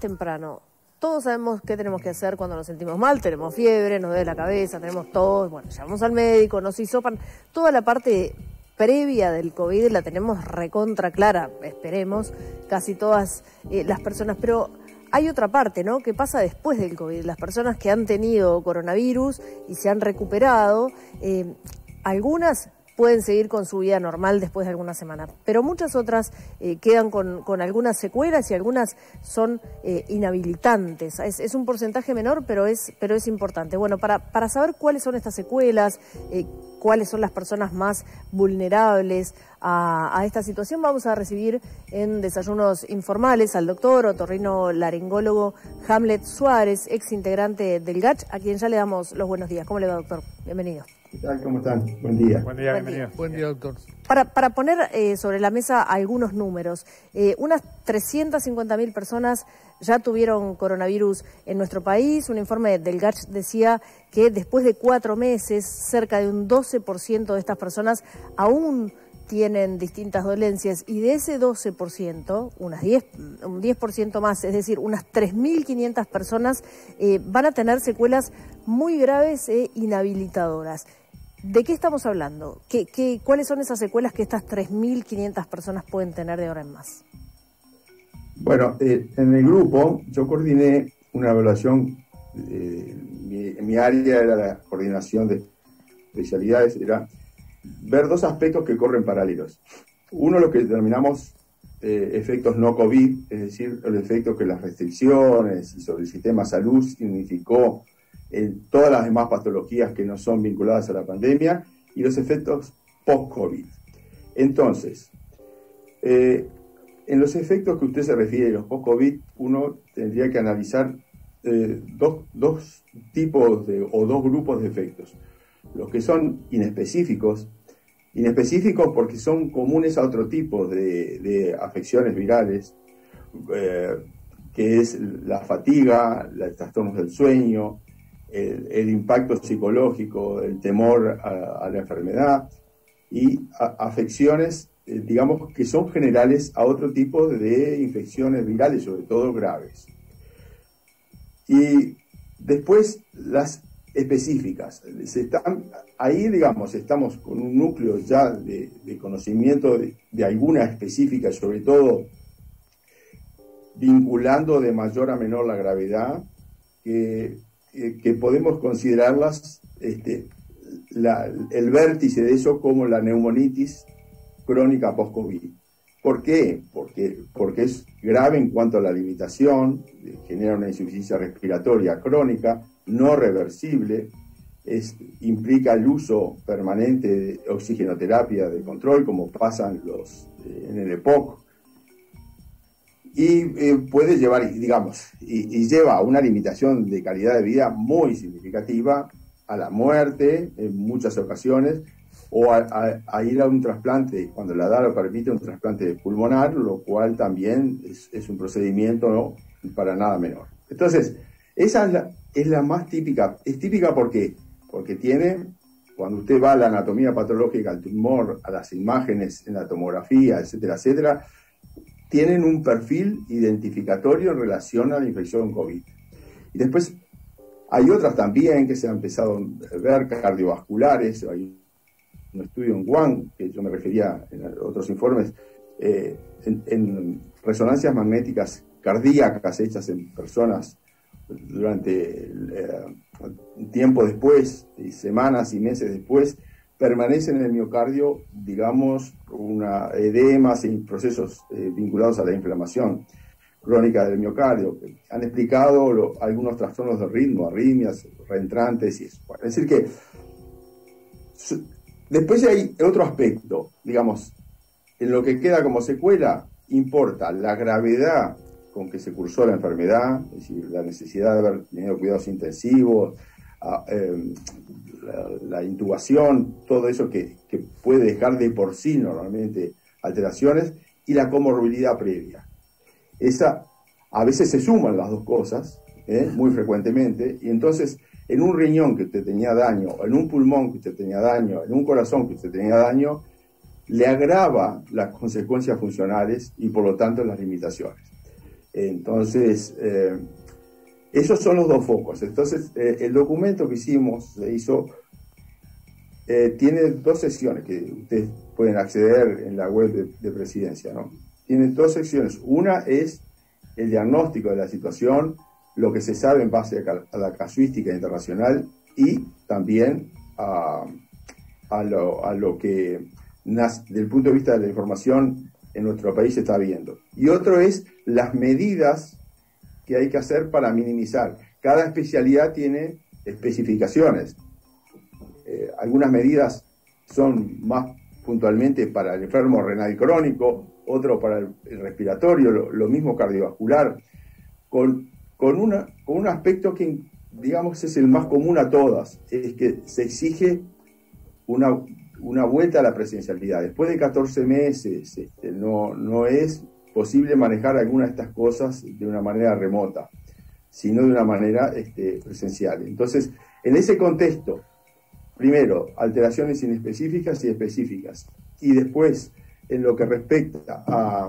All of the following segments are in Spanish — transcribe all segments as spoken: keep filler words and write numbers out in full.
temprano. Todos sabemos qué tenemos que hacer cuando nos sentimos mal, tenemos fiebre, nos duele la cabeza, tenemos tos, bueno, llamamos al médico, nos hisopan. Toda la parte previa del COVID la tenemos recontra clara, esperemos, casi todas eh, las personas, pero hay otra parte, ¿no?, que pasa después del COVID. Las personas que han tenido coronavirus y se han recuperado, eh, algunas pueden seguir con su vida normal después de algunas semanas, pero muchas otras eh, quedan con, con algunas secuelas y algunas son eh, inhabilitantes. Es, es un porcentaje menor, pero es, pero es importante. Bueno, para, para saber cuáles son estas secuelas, eh, cuáles son las personas más vulnerables a, a esta situación, vamos a recibir en Desayunos Informales al doctor otorrino-laringólogo Hamlet Suárez, ex integrante del G A C H, a quien ya le damos los buenos días. ¿Cómo le va, doctor? Bienvenido. ¿Qué tal? ¿Cómo están? Buen día. Buen día, Buen bienvenido. día. Buen día, doctor. Para, para poner eh, sobre la mesa algunos números, eh, unas trescientas cincuenta mil personas ya tuvieron coronavirus en nuestro país. Un informe del G A C H decía que después de cuatro meses, cerca de un doce por ciento de estas personas aún tienen distintas dolencias, y de ese doce por ciento, unas diez, un diez por ciento más, es decir, unas tres mil quinientas personas eh, van a tener secuelas muy graves e inhabilitadoras. ¿De qué estamos hablando? ¿Qué, qué, ¿Cuáles son esas secuelas que estas tres mil quinientas personas pueden tener de ahora en más? Bueno, eh, en el grupo yo coordiné una evaluación, eh, mi, mi área era la coordinación de especialidades, era ver dos aspectos que corren paralelos. Uno, lo que denominamos eh, efectos no COVID, es decir, los efectos que las restricciones y sobre el sistema de salud significó en todas las demás patologías que no son vinculadas a la pandemia, y los efectos post-COVID. Entonces, eh, en los efectos que usted se refiere, los post-COVID, uno tendría que analizar eh, dos, dos tipos de, o dos grupos de efectos. Los que son inespecíficos, inespecíficos porque son comunes a otro tipo de, de afecciones virales, eh, que es la fatiga, los trastornos del sueño, el, el impacto psicológico, el temor a, a la enfermedad, y a, afecciones, eh, digamos, que son generales a otro tipo de infecciones virales, sobre todo graves. Y después las específicas. Se están, ahí, digamos, estamos con un núcleo ya de, de conocimiento de, de alguna específica, sobre todo vinculando de mayor a menor la gravedad, que, que, que podemos considerarlas este, la, el vértice de eso como la neumonitis crónica post-COVID. ¿Por qué? Porque, porque es grave en cuanto a la limitación, genera una insuficiencia respiratoria crónica, no reversible, es, implica el uso permanente de oxigenoterapia de control, como pasan los, eh, en el EPOC, y eh, puede llevar, digamos, y, y lleva a una limitación de calidad de vida muy significativa, a la muerte en muchas ocasiones, o a, a, a ir a un trasplante, cuando la edad lo permite, un trasplante pulmonar, lo cual también es, es un procedimiento, ¿no?, para nada menor. Entonces, esa es la, es la más típica. Es típica porque, porque tiene, cuando usted va a la anatomía patológica, al tumor, a las imágenes en la tomografía, etcétera, etcétera, tienen un perfil identificatorio en relación a la infección COVID. Y después hay otras también que se han empezado a ver, cardiovasculares. Hay un estudio en Wuhan, que yo me refería en otros informes, eh, en, en resonancias magnéticas cardíacas hechas en personas durante eh, tiempo después, y semanas y meses después, permanecen en el miocardio, digamos, una edemas y procesos eh, vinculados a la inflamación crónica del miocardio. Han explicado lo, algunos trastornos de ritmo, arritmias, reentrantes y eso. Es decir que su, después hay otro aspecto, digamos, en lo que queda como secuela, importa la gravedad con que se cursó la enfermedad, es decir, la necesidad de haber tenido cuidados intensivos, a, eh, la, la intubación, todo eso que, que puede dejar de por sí normalmente alteraciones, y la comorbilidad previa. Esa, a veces se suman las dos cosas, ¿eh? muy frecuentemente, y entonces en un riñón que usted tenía daño, en un pulmón que usted tenía daño, en un corazón que usted tenía daño, le agrava las consecuencias funcionales y por lo tanto las limitaciones. Entonces, eh, esos son los dos focos. Entonces, eh, el documento que hicimos, se hizo, eh, tiene dos secciones que ustedes pueden acceder en la web de, de Presidencia, ¿no? Tiene dos secciones. Una es el diagnóstico de la situación, lo que se sabe en base a la casuística internacional y también a, a, lo, a lo que, desde el punto de vista de la información, en nuestro país se está viendo. Y otro es las medidas que hay que hacer para minimizar. Cada especialidad tiene especificaciones. Eh, algunas medidas son más puntualmente para el enfermo renal crónico, otro para el, el respiratorio, lo, lo mismo cardiovascular, con, con, una, con un aspecto que, digamos, es el más común a todas, es que se exige una, una vuelta a la presencialidad. Después de catorce meses, este, no, no es posible manejar alguna de estas cosas de una manera remota, sino de una manera este, presencial. Entonces, en ese contexto, primero, alteraciones inespecíficas y específicas, y después, en lo que respecta a,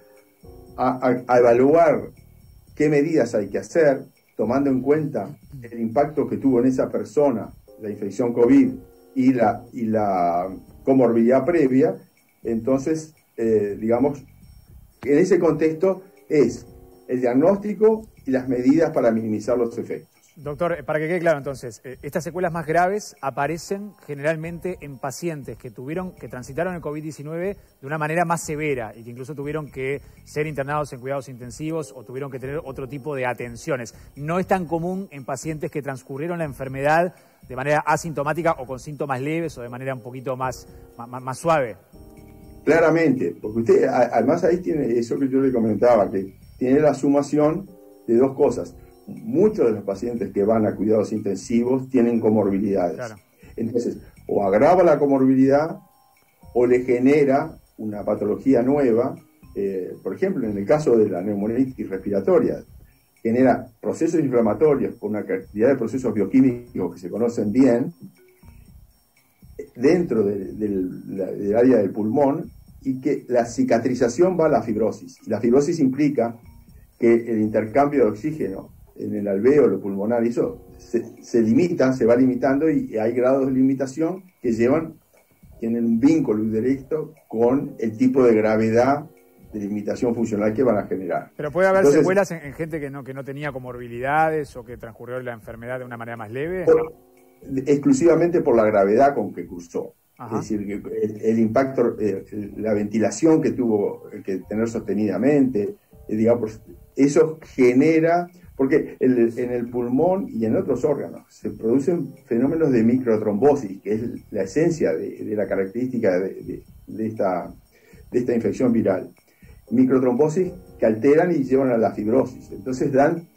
a, a evaluar qué medidas hay que hacer, tomando en cuenta el impacto que tuvo en esa persona la infección COVID y la, y la comorbilidad previa, entonces, eh, digamos, en ese contexto es el diagnóstico y las medidas para minimizar los efectos. Doctor, para que quede claro entonces, estas secuelas más graves aparecen generalmente en pacientes que tuvieron, que transitaron el COVID diecinueve de una manera más severa y que incluso tuvieron que ser internados en cuidados intensivos o tuvieron que tener otro tipo de atenciones. No es tan común en pacientes que transcurrieron la enfermedad de manera asintomática o con síntomas leves o de manera un poquito más, más, más suave. Claramente, porque usted además ahí tiene eso que yo le comentaba, que tiene la sumación de dos cosas. Muchos de los pacientes que van a cuidados intensivos tienen comorbilidades. Claro. Entonces, o agrava la comorbilidad o le genera una patología nueva. Eh, por ejemplo, en el caso de la neumonitis respiratoria, genera procesos inflamatorios con una cantidad de procesos bioquímicos que se conocen bien dentro de, de, de, del área del pulmón, y que la cicatrización va a la fibrosis. Y la fibrosis implica que el intercambio de oxígeno en el alvéolo pulmonar, eso se, se limita, se va limitando, y hay grados de limitación que llevan, tienen un vínculo directo con el tipo de gravedad de limitación funcional que van a generar. Pero puede haber Entonces, secuelas en, en gente que no, que no tenía comorbilidades o que transcurrió la enfermedad de una manera más leve. Por, exclusivamente por la gravedad con que cursó. Ajá. Es decir, que el, el impacto, eh, la ventilación que tuvo que tener sostenidamente, eh, digamos, eso genera, porque el, en el pulmón y en otros órganos se producen fenómenos de microtrombosis, que es la esencia de, de la característica de, de, de, esta, de esta infección viral. Microtrombosis que alteran y llevan a la fibrosis. Entonces dan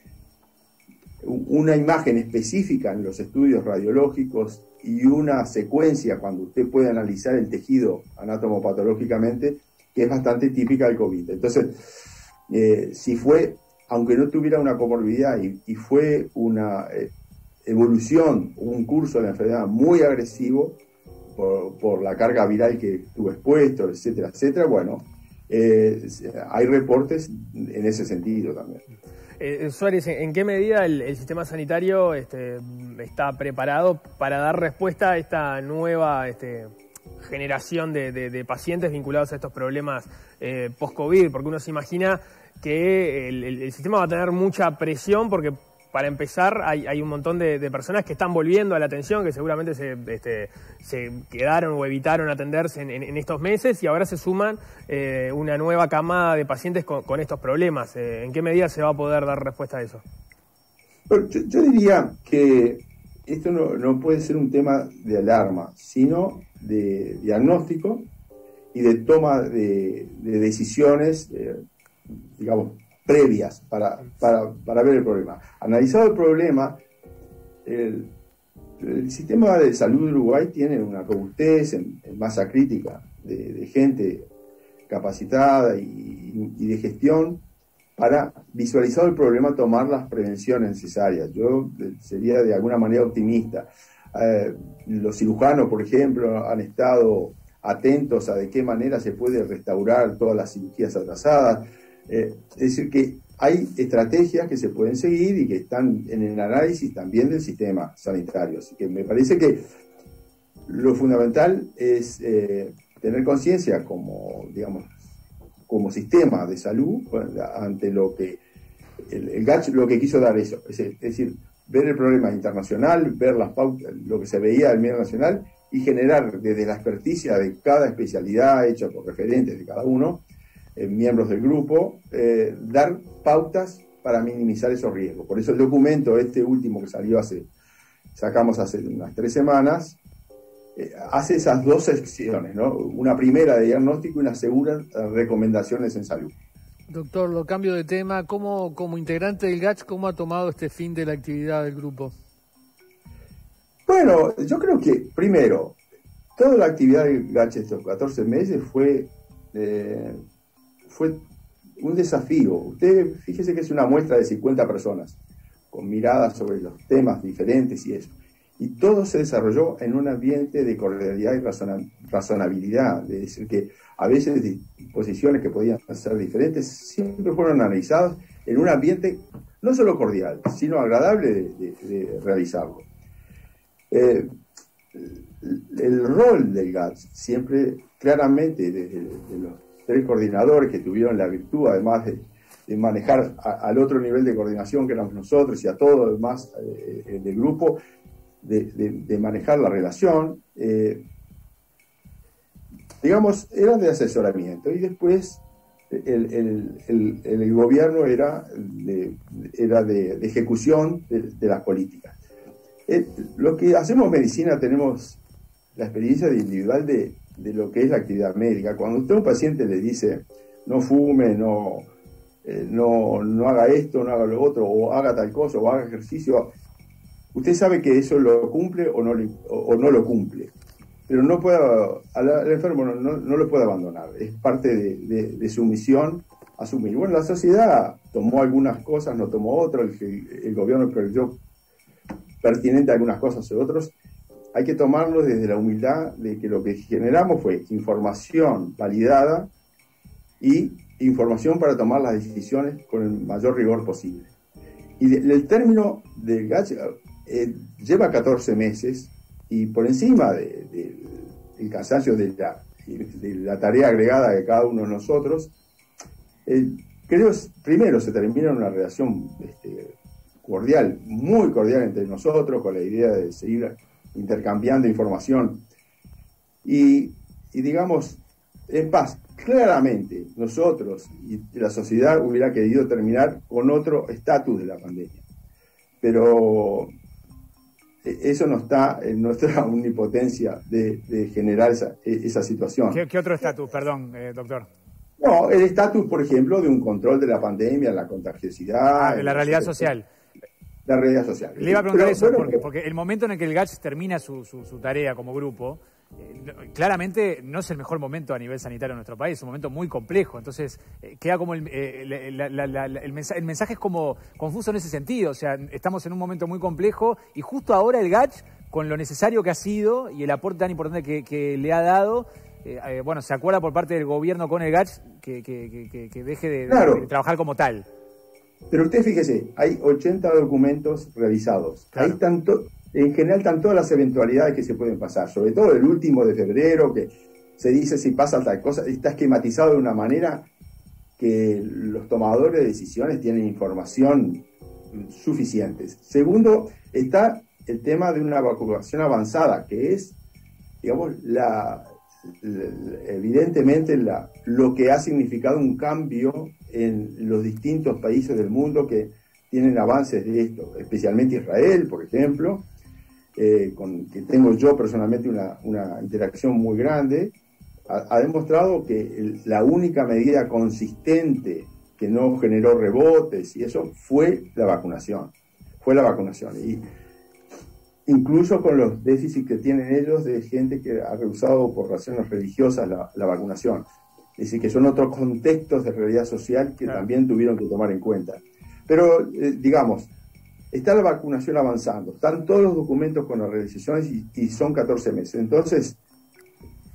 una imagen específica en los estudios radiológicos y una secuencia cuando usted puede analizar el tejido anatomopatológicamente, que es bastante típica del COVID. Entonces, eh, si fue, aunque no tuviera una comorbilidad y, y fue una eh, evolución, un curso de la enfermedad muy agresivo por, por la carga viral que estuvo expuesto, etcétera, etcétera, bueno, eh, hay reportes en ese sentido también. Eh, Suárez, ¿en qué medida el, el sistema sanitario este, está preparado para dar respuesta a esta nueva este, generación de, de, de pacientes vinculados a estos problemas eh, post-COVID? Porque uno se imagina que el, el, el sistema va a tener mucha presión porque, para empezar, hay, hay un montón de, de personas que están volviendo a la atención, que seguramente se, este, se quedaron o evitaron atenderse en, en, en estos meses, y ahora se suman eh, una nueva camada de pacientes con, con estos problemas. Eh, ¿En qué medida se va a poder dar respuesta a eso? Yo, yo diría que esto no, no puede ser un tema de alarma, sino de diagnóstico y de toma de, de decisiones, eh, digamos, previas para, para, para ver el problema. Analizado el problema, el, el sistema de salud de Uruguay tiene una robustez en, en masa crítica de, de gente capacitada y, y de gestión para, visualizado el problema, tomar las prevenciones necesarias. Yo sería de alguna manera optimista. Eh, los cirujanos, por ejemplo, han estado atentos a de qué manera se puede restaurar todas las cirugías atrasadas. Eh, es decir, que hay estrategias que se pueden seguir y que están en el análisis también del sistema sanitario. Así que me parece que lo fundamental es eh, tener conciencia como, digamos, como sistema de salud ante lo que el, el G A C H lo que quiso dar eso, es, es decir, ver el problema internacional, ver las pautas, lo que se veía del medio nacional y generar desde la experticia de cada especialidad hecha por referentes de cada uno, eh, miembros del grupo, eh, dar pautas para minimizar esos riesgos. Por eso el documento, este último que salió hace, sacamos hace unas tres semanas, eh, hace esas dos secciones, ¿no? Una primera de diagnóstico y una segunda de recomendaciones en salud. Doctor, lo cambio de tema. ¿Cómo, como integrante del G A C H, cómo ha tomado este fin de la actividad del grupo? Bueno, yo creo que, primero, toda la actividad del G A C H estos catorce meses fue, eh, fue un desafío. Usted, fíjese que es una muestra de cincuenta personas, con miradas sobre los temas diferentes y eso. Y todo se desarrolló en un ambiente de cordialidad y razona, razonabilidad. Es decir, que a veces posiciones que podían ser diferentes siempre fueron analizadas en un ambiente no solo cordial, sino agradable de, de, de realizarlo. Eh, el rol del G A C H siempre, claramente, desde de los tres coordinadores que tuvieron la virtud, además de, de manejar a, al otro nivel de coordinación que éramos nosotros y a todo lo demás eh, del grupo, de, de, de manejar la relación, eh, digamos, eran de asesoramiento y después el, el, el, el gobierno era de, era de, de ejecución de, de las políticas. Eh, lo que hacemos medicina tenemos la experiencia de individual de, de lo que es la actividad médica. Cuando usted a un paciente le dice no fume, no, eh, no, no haga esto, no haga lo otro, o haga tal cosa, o haga ejercicio, usted sabe que eso lo cumple o no, o, o no lo cumple, pero no puede, al, al enfermo no, no, no lo puede abandonar, es parte de, de, de su misión asumir. Bueno, la sociedad tomó algunas cosas, no tomó otras, el, el gobierno creyó pertinente a algunas cosas u otros. Hay que tomarlo desde la humildad de que lo que generamos fue información validada y información para tomar las decisiones con el mayor rigor posible. Y de, el término del G A C H eh, lleva catorce meses y por encima de, de, del cansancio de la, de la tarea agregada de cada uno de nosotros, eh, creo primero se termina una relación este, cordial, muy cordial entre nosotros, con la idea de seguir intercambiando información y, y digamos, en paz. Claramente nosotros y la sociedad hubiera querido terminar con otro estatus de la pandemia, pero eso no está en nuestra omnipotencia de, de generar esa, esa situación. ¿Qué, qué otro estatus, perdón, eh, doctor? No, el estatus, por ejemplo, de un control de la pandemia, la contagiosidad. Ah, de la realidad social. La realidad social. Le iba a preguntar Pero, eso, bueno, porque, porque el momento en el que el G A C H termina su, su, su tarea como grupo, eh, no, claramente no es el mejor momento a nivel sanitario en nuestro país, es un momento muy complejo, entonces eh, queda como el, eh, la, la, la, la, el, mensaje, el mensaje es como confuso en ese sentido, o sea, estamos en un momento muy complejo y justo ahora el G A C H, con lo necesario que ha sido y el aporte tan importante que, que le ha dado, eh, eh, bueno, se acuerda por parte del gobierno con el G A C H que, que, que, que deje de, claro. de, de trabajar como tal. Pero usted fíjese, hay ochenta documentos revisados. Claro. Hay tanto, en general están todas las eventualidades que se pueden pasar, sobre todo el último de febrero, que se dice si pasa tal cosa, está esquematizado de una manera que los tomadores de decisiones tienen información suficiente. Segundo, está el tema de una vacunación avanzada, que es, digamos, la, la evidentemente la, lo que ha significado un cambio en los distintos países del mundo que tienen avances de esto, especialmente Israel, por ejemplo, eh, con que tengo yo personalmente una, una interacción muy grande, ha, ha demostrado que el, la única medida consistente que no generó rebotes y eso fue la vacunación, fue la vacunación. Y incluso con los déficits que tienen ellos de gente que ha rehusado por razones religiosas la, la vacunación. Es decir, que son otros contextos de realidad social que claro. también tuvieron que tomar en cuenta. Pero, eh, digamos, está la vacunación avanzando, están todos los documentos con las realizaciones y, y son catorce meses. Entonces,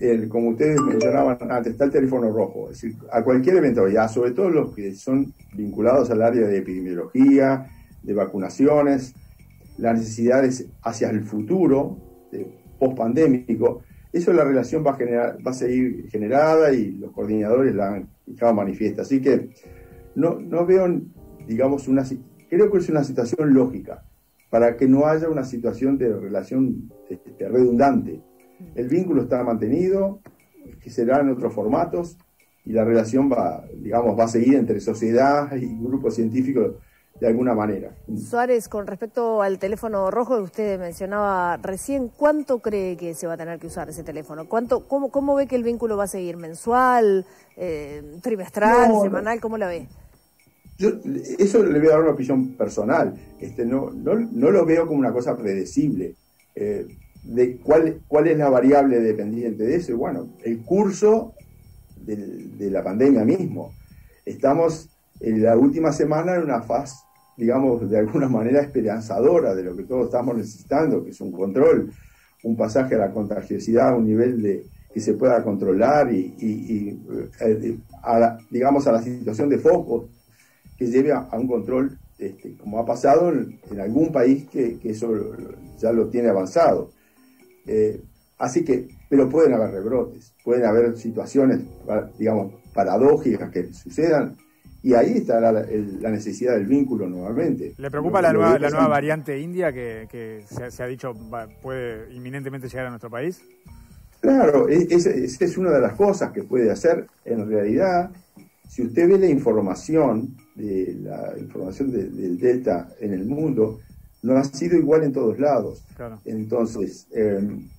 el, como ustedes mencionaban antes, está el teléfono rojo. Es decir, a cualquier eventualidad, sobre todo los que son vinculados al área de epidemiología, de vacunaciones, las necesidades hacia el futuro, post-pandémico, eso la relación va a, generar, va a seguir generada y los coordinadores la han dejado manifiesta. Así que no, no veo, digamos, una, creo que es una situación lógica para que no haya una situación de relación este, redundante. El vínculo está mantenido, que será en otros formatos, y la relación va, digamos, va a seguir entre sociedad y grupos científicos de alguna manera. Suárez, con respecto al teléfono rojo que usted mencionaba recién, ¿cuánto cree que se va a tener que usar ese teléfono? ¿Cuánto, cómo, cómo ve que el vínculo va a seguir? ¿Mensual, eh, trimestral, no, semanal? ¿Cómo la ve? Yo eso le voy a dar una opinión personal. Este, no, no, no lo veo como una cosa predecible. Eh, de cuál, cuál es la variable dependiente de eso. Y bueno, el curso de, de la pandemia mismo. Estamos en la última semana en una fase, digamos, de alguna manera esperanzadora de lo que todos estamos necesitando, que es un control, un pasaje a la contagiosidad a un nivel de que se pueda controlar y, y, y eh, a la, digamos, a la situación de foco que lleve a, a un control, este, como ha pasado en, en algún país que, que eso ya lo tiene avanzado. Eh, así que, pero pueden haber rebrotes, pueden haber situaciones, digamos, paradójicas que sucedan, y ahí está la, la necesidad del vínculo nuevamente. ¿Le preocupa lo, la, nueva, la nueva variante india que, que se, se ha dicho va, puede inminentemente llegar a nuestro país? Claro, esa es, es una de las cosas que puede hacer. En realidad, si usted ve la información, de la información de, del Delta en el mundo, no ha sido igual en todos lados. Claro. Entonces, eh,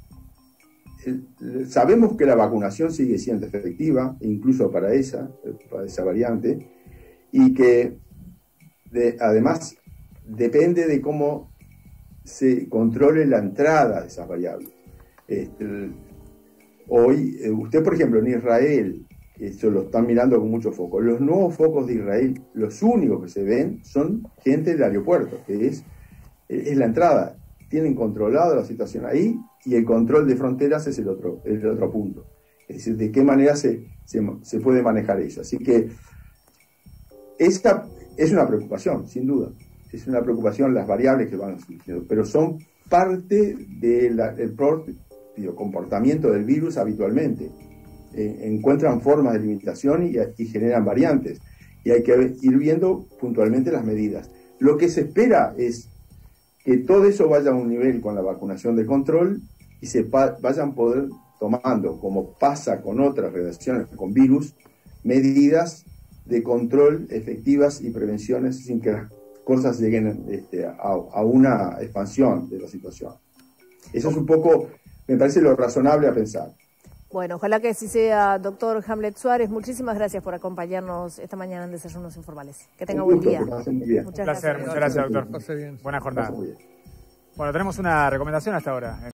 el, sabemos que la vacunación sigue siendo efectiva, incluso para esa, para esa variante, y que de, además depende de cómo se controle la entrada de esas variables. Este, hoy, usted por ejemplo en Israel, eso lo están mirando con mucho foco, los nuevos focos de Israel, los únicos que se ven son gente del aeropuerto, que es, es la entrada. Tienen controlada la situación ahí y el control de fronteras es el otro, el otro punto. Es decir, de qué manera se, se, se puede manejar eso. Así que esta es una preocupación, sin duda. Es una preocupación las variables que van surgiendo, pero son parte del propio comportamiento del virus habitualmente. Eh, encuentran formas de limitación y, y generan variantes. Y hay que ir viendo puntualmente las medidas. Lo que se espera es que todo eso vaya a un nivel con la vacunación de control y se vayan poder tomando, como pasa con otras relaciones con virus, medidas de control efectivas y prevenciones sin que las cosas lleguen este, a, a una expansión de la situación. Eso es un poco, me parece lo razonable a pensar. Bueno, ojalá que así sea, doctor Hamlet Suárez. Muchísimas gracias por acompañarnos esta mañana en Desayunos Informales. Que tenga buen día. Muchas gracias. Un placer, muchas gracias, doctor. Buena jornada. Bueno, tenemos una recomendación hasta ahora.